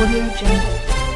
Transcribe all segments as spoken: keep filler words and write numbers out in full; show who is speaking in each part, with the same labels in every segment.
Speaker 1: Audio Jungle.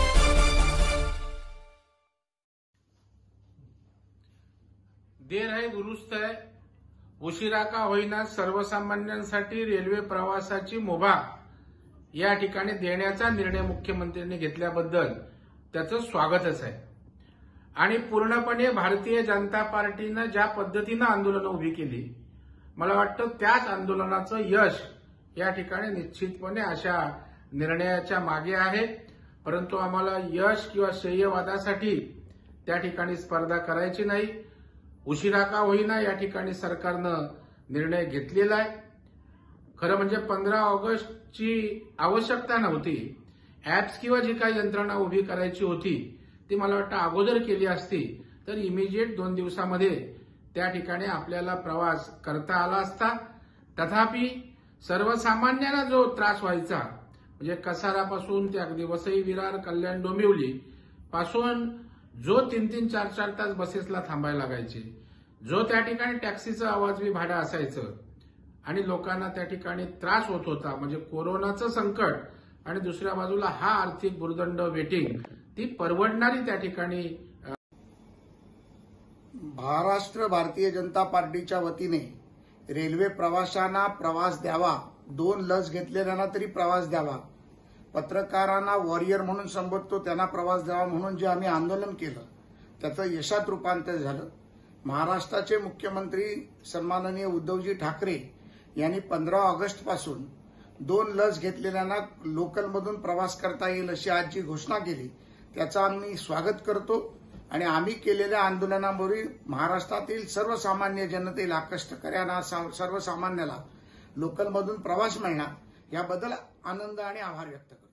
Speaker 2: देर है दुरुस्त है, उशिरा का होईना सर्वसामान्यांसाठी रेल्वे प्रवासाची मुभा या ठिकाणी देण्याचा निर्णय मुख्यमंत्र्यांनी घेतल्याबद्दल त्याचं स्वागतच आहे। आणि पूर्णपणे भारतीय जनता पार्टीने ज्या पद्धतीने आंदोलन उभी केली, मला वाटतं त्याच आंदोलनाचं यश या ठिकाणी निश्चितपणे अशा निर्णयाच्या मागे आहे। परंतु आम्हाला यश किंवा श्रेयवादासाठी त्या ठिकाणी स्पर्धा करायची नाही। उशिरा का होईना या ठिकाणी सरकारनं निर्णय घेतलेला आहे। खरं म्हणजे पंधरा ऑगस्टची आवश्यकता नव्हती। ऍप्स किंवा जी काही यंत्रणा उभी करायची होती ती मला वाटतं अगोदर केली असती तर इमिजिएट दोन दिवसामध्ये त्या ठिकाणी आपल्याला प्रवास करता आला असता। तथापि सर्वसामान्यांना जो त्रास व्हायचा म्हणजे कसारापासून ते अगदी वसई विरार कल्याण डोंबिवली पासून जो तीन तीन चार चार तास बसेसला थांबायला लागायचे, जो त्या ठिकाणी टॅक्सीचा आवाजवी भाडं असायचं आणि लोकांना त्या ठिकाणी त्रास होत होता, म्हणजे कोरोनाचं संकट आणि दुसऱ्या बाजूला हा आर्थिक भुर्दंड वेटिंग, ती परवडणारी त्या ठिकाणी
Speaker 3: महाराष्ट्र भारतीय जनता पार्टीच्या वतीने रेल्वे प्रवाशांना प्रवास द्यावा, दोन लस घेतलेल्यांना तरी प्रवास द्यावा, पत्रकारांना वॉरियर म्हणून संबोधतो त्यांना प्रवास द्यावा म्हणून जे आम्ही आंदोलन केलं त्याचं यशात रूपांतर झालं। महाराष्ट्राचे मुख्यमंत्री सन्माननीय उद्धवजी ठाकरे यांनी पंधरा ऑगस्ट पासून दोन लस घेतलेल्यांना लोकलमधून प्रवास करता येईल अशी आज जी घोषणा केली त्याचं आम्ही स्वागत करतो आणि आम्ही केलेल्या आंदोलनामुळे महाराष्ट्रातील सर्वसामान्य जनतेला, कष्टकऱ्यांना, सर्वसामान्याला लोकलमधून प्रवास मिळणार याबद्दल आनंद आणि आभार व्यक्त करतो।